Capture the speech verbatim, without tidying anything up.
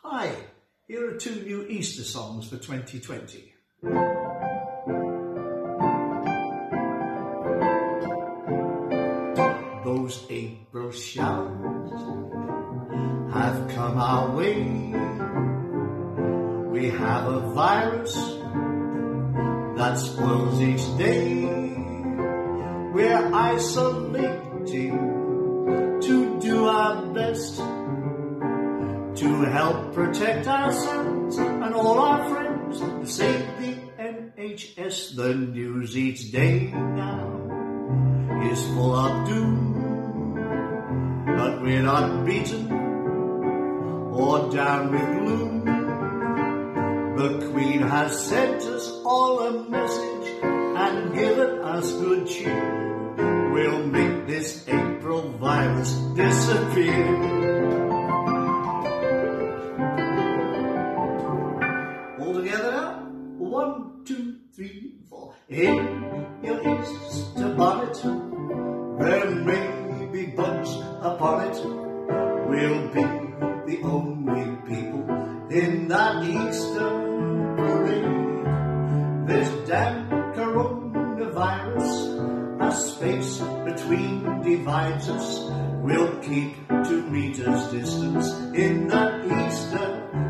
Hi, here are two new Easter songs for twenty twenty. Those April showers have come our way. We have a virus that spoils each day. We're isolating to do our best to help protect ourselves and all our friends, to save the N H S. The news each day now is full of doom, but we're not beaten or down with gloom. The Queen has sent us all a message and given us good cheer. We'll make this April virus disappear. All together now. One, two, three, four. In your Easter bonnet, there may be bugs upon it. We'll be the only people in that Easter parade. This damn coronavirus, a space between divides us. We'll keep two meters distance in that Easter